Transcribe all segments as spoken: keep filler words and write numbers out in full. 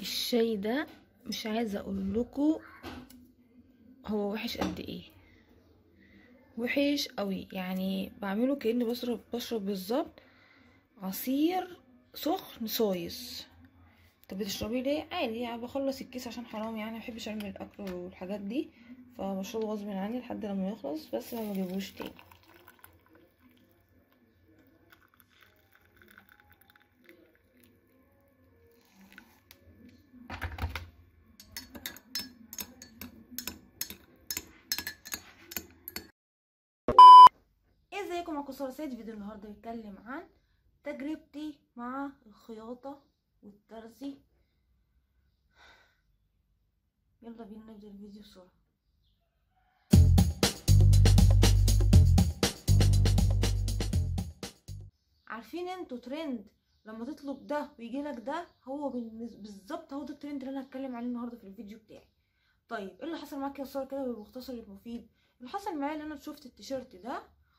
الشاي ده مش عايزه اقول لكم هو وحش قد ايه. وحش قوي، يعني بعمله كأني بشرب بشرب بالظبط عصير سخن صايص. طب بتشربيه ليه؟ عادي، يعني بخلص الكيس عشان حرام، يعني مبحبش ارمي الاكل والحاجات دي، فبشربه غصب عني لحد لما يخلص، بس ما بجيبوش تاني. ازيكم يا كسر سيد؟ فيديو النهارده بيتكلم عن تجربتي مع الخياطه والترزي. يلا بينا نبدا الفيديو بسرعه. عارفين انتوا ترند لما تطلب ده ويجيلك ده؟ هو بالظبط هو ده الترند اللي انا هتكلم عليه النهارده في الفيديو بتاعي. طيب ايه اللي حصل معاك يا ساره كده بالمختصر المفيد؟ اللي حصل معايا ان انا شفت التيشيرت ده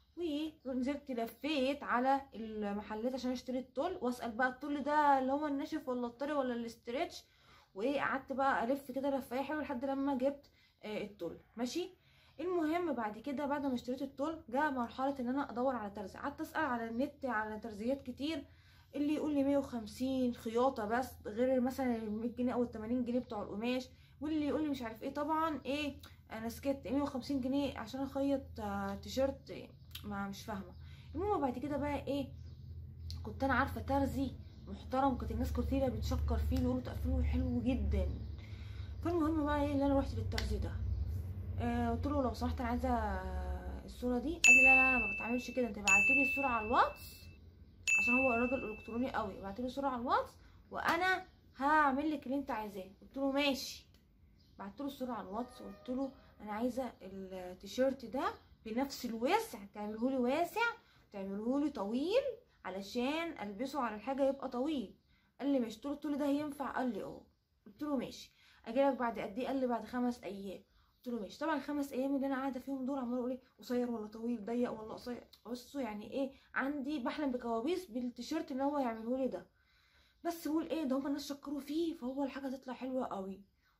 ونزلت لفيت على المحلات عشان اشتري التول، واسال بقى التول ده اللي هو الناشف ولا الطري ولا الاسترتش، وايه قعدت بقى الف كده لفايه حلوه لحد لما جبت آه التول. ماشي. المهم بعد كده بعد ما اشتريت التول جاء مرحله ان انا ادور على ترزي. قعدت اسال على النت على ترزيات كتير، اللي يقول لي مية وخمسين خياطه بس غير مثلا ال مية جنيه او ال تمانين جنيه بتوع القماش، واللي يقول لي مش عارف ايه. طبعا ايه، انا سكت. مية وخمسين جنيه عشان اخيط آه تيشيرت؟ ما مش فاهمه. المهم بعد كده بقى ايه، كنت انا عارفه ترزي محترم، كانت الناس كتيره بتشكر فيه بيقولوا تقفيله حلو جدا. فالمهم بقى ايه، اللي انا رحت للترزي ده آه قلت له لو سمحت انا عايزه الصوره دي. قال لي لا لا انا ما بتعملش كده، انت بعتلي الصوره على الواتس، عشان هو راجل الكتروني قوي. بعتلي الصوره على الواتس وانا هعمل لك اللي انت عايزاه. قلت له ماشي. بعت له الصوره على الواتس وقلت له انا عايزه التيشيرت ده بنفس الواسع، تعمله لي واسع، تعمله لي طويل علشان البسه على الحاجه يبقى طويل. قال لي ماشي. قلت له ده هينفع؟ قال لي اه. قلت له ماشي. اجيلك بعد قد ايه؟ قال لي بعد خمس ايام. قلت له ماشي. طبعا الخمس ايام اللي انا قاعده فيهم دول عماله اقول ايه، قصير ولا طويل، ضيق ولا قصير. بصوا يعني ايه، عندي بحلم بكوابيس بالتيشيرت اللي هو يعمله لي ده. بس بقول ايه، ده هما الناس شكروا فيه فهو الحاجه تطلع حلوه قوي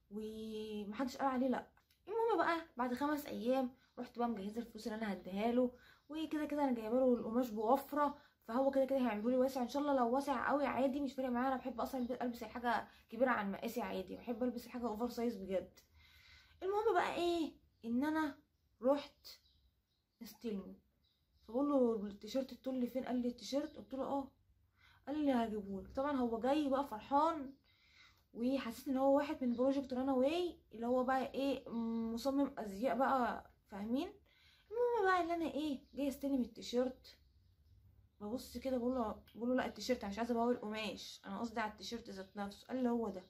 ومحدش قال عليه لا. المهم بقى بعد خمس ايام رحت بقى مجهزه الفلوس اللي انا هديها له، وكده كده انا جايبه له القماش بوفره، فهو كده كده هيعملوا لي واسع ان شاء الله. لو واسع قوي عادي مش فارق معايا، انا بحب اصلا البس الحاجه كبيره عن مقاسي عادي، بحب البس الحاجه اوفر سايز بجد. المهم بقى ايه، ان انا رحت استلمه، فبقول له التيشيرت التول فين؟ قال لي التيشيرت. قلت له اه. قال لي هجيبهولك. طبعا هو جاي بقى فرحان، وحسيت ان هو واحد من بروجكت رانا واي اللي هو بقى ايه، مصمم ازياء بقى، فاهمين؟ المهم بقى اللي انا ايه، جاي استلم التيشيرت، ببص كده بقول له بقول له لا التيشيرت، انا مش عايزه بقول القماش، انا قصدي على التيشيرت ذات نفسه. قال لي هو ده.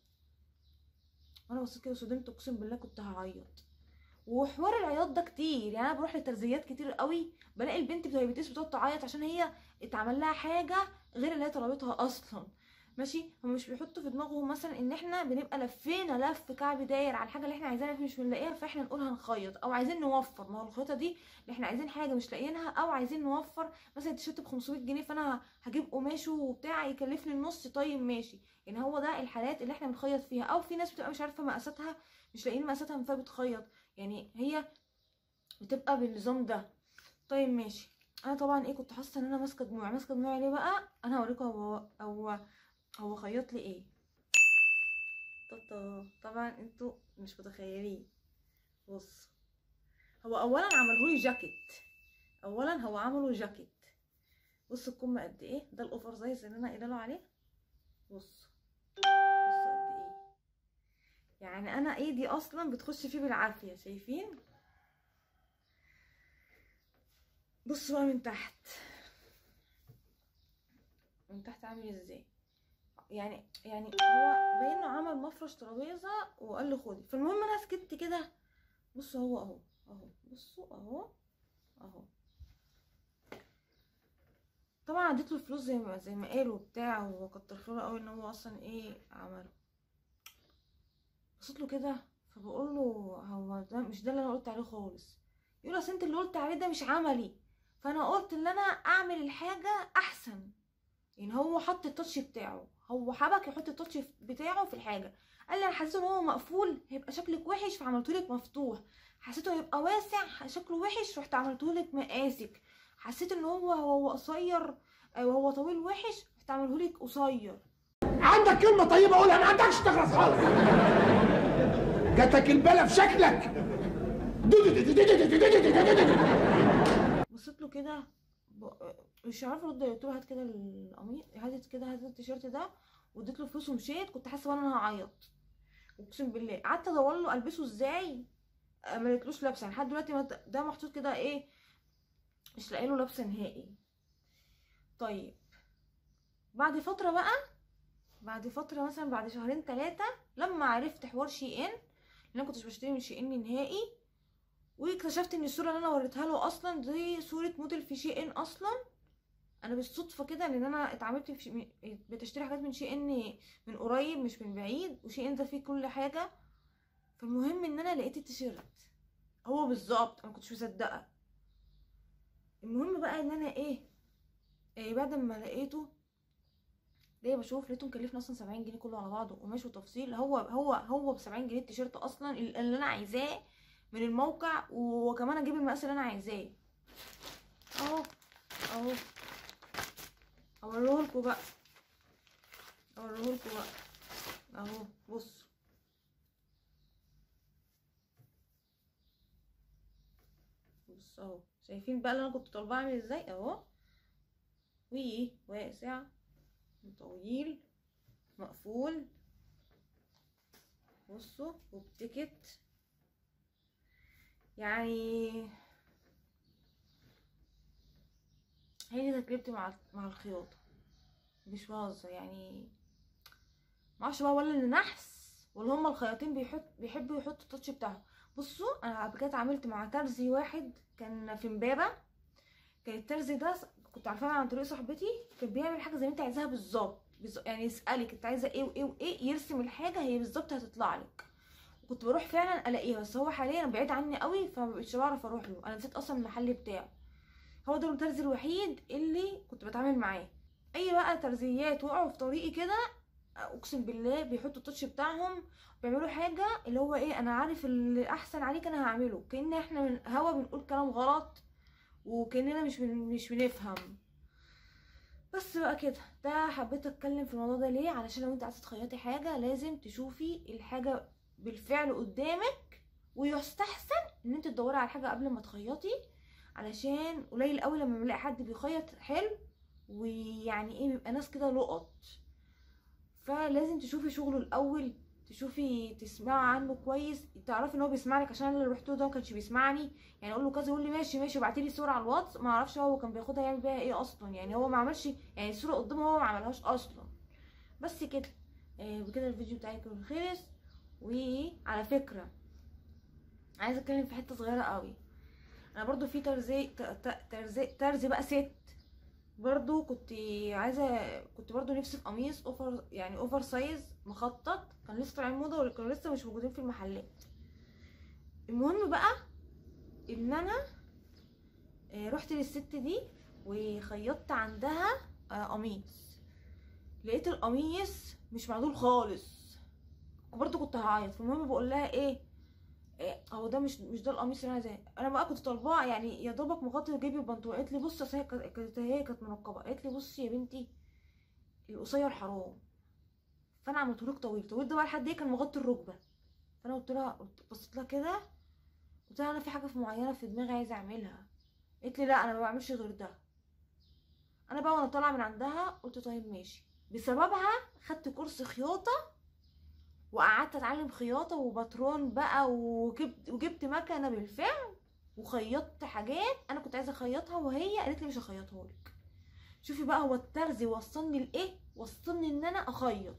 وانا بصيت كده صدمت، اقسم بالله كنت هعيط. وحوار العياط ده كتير، يعني انا بروح لترزيات كتير قوي بلاقي البنت بتوع البيتيس بتقعد تعيط عشان هي اتعمل لها حاجه غير اللي هي طلبتها اصلا. ماشي. هم مش بيحطوا في دماغهم مثلا ان احنا بنبقى لفينا لف كعب داير على الحاجه اللي احنا عايزينها مش بنلاقيها، فاحنا نقول هنخيط او عايزين نوفر. ما هو الخيطه دي اللي احنا عايزين حاجه مش لاقيينها او عايزين نوفر، مثلا التيشيرت ب خمسمية جنيه فانا هجيب قماشه وبتاع يكلفني النص. طيب ماشي. يعني هو ده الحالات اللي احنا بنخيط فيها. او في ناس بتبقى مش عارفه مقاساتها، مش لاقيين مقاساتها فبتخيط، يعني هي بتبقى بالنظام ده. طيب ماشي. انا طبعا ايه، كنت حاسه ان انا ماسكه دموعي. ماسكه دموعي ليه بقى؟ انا هوريكم هو هو هو خيط لي ايه. طاطا طبعا انتوا مش متخيلين. بص، هو اولا عملهولي جاكيت. اولا هو عمله جاكيت. بص الكم قد ايه، ده الاوفر سايز اللي انا قايله له عليه. بص بص قد ايه، يعني انا ايدي اصلا بتخش فيه بالعافيه، شايفين؟ بصوا بقى من تحت، من تحت عامل ازاي. يعني يعني هو باين انه عمل مفرش ترابيزه وقال لي خدي. فالمهم انا سكت كده. بصوا هو اهو اهو، بصوا اهو اهو. طبعا اديت له الفلوس زي ما زي ما قالوا بتاع، وكتر خيره قوي ان هو اصلا ايه عمله. بصيت له كده فبقول له هو ده مش ده اللي انا قلت عليه خالص. يقول اصل انت اللي قلت عليه ده مش عملي، فانا قلت ان انا اعمل الحاجه احسن. يعني هو حط التاتش بتاعه، هو حبك يحط التاتش بتاعه في الحاجه. قال لي انا حسيت ان هو مقفول هيبقى شكلك وحش فعملتهولك مفتوح، حسيته هيبقى واسع شكله وحش رحت عملتهولك مقاسك، حسيت ان هو هو قصير وهو طويل وحش رحت عملهولك قصير. عندك كلمه طيبه قولها، ما عندكش تخلص خالص. جاتك البلا في شكلك. بصيت له كده مش عارفه ارد، قلت له هات كده القميص، هات كده هات التيشيرت ده، واديت له فلوس ومشيت. كنت حاسه ان انا هعيط اقسم بالله. قعدت ادور له البسه ازاي ما لقيتلوش لابسه لحد دلوقتي، ده محطوط كده ايه مش لاقي له لابسه نهائي. طيب بعد فتره بقى، بعد فتره مثلا بعد شهرين ثلاثه لما عرفت حوار شي ان، لان انا كنتش بشتري من شي ان نهائي، واكتشفت ان الصوره اللي انا وريتها له اصلا دي صوره موديل في شي ان اصلا. انا بالصدفه كده لان انا اتعاملت في شي... بتشتري حاجات من شي ان من قريب مش من بعيد، وشي ان ده فيه كل حاجه. فالمهم ان انا لقيت التيشيرت هو بالظبط، انا كنتش مصدقه. المهم بقى ان انا ايه, إيه بعد ما لقيته ليه بشوف لقيته مكلفني اصلا سبعين جنيه كله على بعضه قماش وتفصيل. هو هو هو ب سبعين جنيه التيشيرت اصلا اللي انا عايزاه من الموقع، وكمان اجيب المقاس اللي انا عايزاه اهو اهو. اوريهولكوا بقى اوريهولكوا بقى اهو. بص بص اهو، شايفين بقى اللي انا كنت طالباه عامل ازاي اهو، وي واسع طويل مقفول. بصوا وبتكت يعني. هي دي تجربتي مع مع الخياطه مش بهزر يعني. معرفش بقى ولا النحس ولا هما الخياطين بيحط بيحبوا يحطوا التاتش بتاعهم. بصوا انا قبل كده اتعاملت مع ترزي واحد كان في امبابه، كان الترزي ده كنت عارفاه عن طريق صاحبتي، كان بيعمل حاجه زي ما انت عايزاها بالظبط، يعني يسالك انت عايزه ايه وايه وايه، يرسم الحاجه هي بالظبط هتطلع لك. وكنت بروح فعلا الاقيها، بس هو حاليا بعيد عني قوي فمبقتش بعرف اروح له، انا نسيت اصلا المحل بتاعه. هو ده الترزي الوحيد اللي كنت بتعامل معاه. اي بقى ترزيات وقعوا في طريقي كده اقسم بالله بيحطوا التاتش بتاعهم، بيعملوا حاجه اللي هو ايه انا عارف اللي احسن عليك انا هعمله، كأن احنا من هوا بنقول كلام غلط وكأننا مش من مش بنفهم. بس بقى كده ده حبيت اتكلم في الموضوع ده ليه، علشان لو انت عايزه تخيطي حاجه لازم تشوفي الحاجه بالفعل قدامك، ويستحسن ان انت تدوري على حاجه قبل ما تخيطي، علشان قليل قوي لما بنلاقي حد بيخيط حلو ويعني ايه بيبقى ناس كده لقط. فلازم تشوفي شغله الاول، تشوفي تسمعي عنه كويس، تعرفي ان هو بيسمعك، عشان انا اللي رحت له ده ما كانش بيسمعني. يعني اقول له كذا يقول لي ماشي ماشي وبعتي لي صوره على الواتس، ما اعرفش هو كان بياخدها يعمل بيها ايه اصلا، يعني هو ما عملش يعني الصوره قدامه هو ما عملهاش اصلا. بس كده آه بكده الفيديو بتاعي كله خلص. وعلى فكره عايزه اتكلم في حته صغيره قوي، انا برضو في ترزي ترزي ترزي بقى ست برضو كنت عايزه، كنت برضو نفسي في قميص اوفر يعني اوفر سايز مخطط، كان لسه طالعين موضه ولا كانوا لسه مش موجودين في المحلات. المهم بقى ان انا رحت للست دي وخيطت عندها قميص، لقيت القميص مش معدول خالص، برضو كنت هعيط. فالمهم بقول لها ايه هو ده مش مش ده القميص اللي انا عايزاه، انا بقى كنت طالباه يعني يا دوبك مغطي جيبي البنطلون. قالت لي بصي اصل هي كانت هي كانت منقبه، قالت لي بصي يا بنتي القصير حرام، فانا عملته لك طويل. طويل ده بقى لحد ايه كان مغطي الركبه. فانا قلت لها بصيت لها كده قلت لها انا في حاجه في معينه في دماغي عايزه اعملها. قالت لي لا انا ما بعملش غير ده. انا بقى وانا طالعه من عندها قلت طيب ماشي. بسببها خدت كورس خياطه وقعدت اتعلم خياطه وباترون بقى، وجبت وجبت مكنه بالفعل وخيطت حاجات انا كنت عايزه اخيطها، وهي قالت لي مش هخيطها لك. شوفي بقى هو الترزي وصلني لايه، وصلني ان انا اخيط.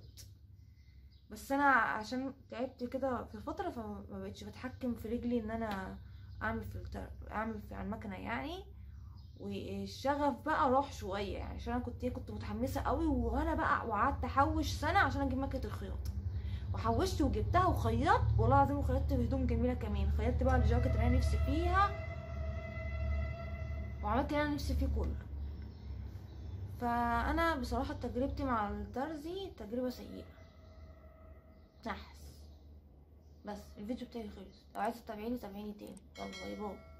بس انا عشان تعبت كده في فتره فما بقتش بتحكم في رجلي ان انا اعمل في التر... اعمل في على المكنه يعني، والشغف بقى راح شويه يعني، عشان انا كنت كنت متحمسه قوي، وانا بقى وقعدت احوش سنه عشان اجيب مكنه الخياطه، وحوشت وجبتها وخيطت والله العظيم، وخيطت هدوم جميله كمان، خيطت بقى الجاكيت اللي انا نفسي فيها وعملت اللي انا نفسي فيه كله. ف فانا بصراحه تجربتي مع الترزي تجربه سيئه نحس. بس الفيديو بتاعي خلص، لو عايزه تتابعيني تابعيني تاني. يلا باي باي.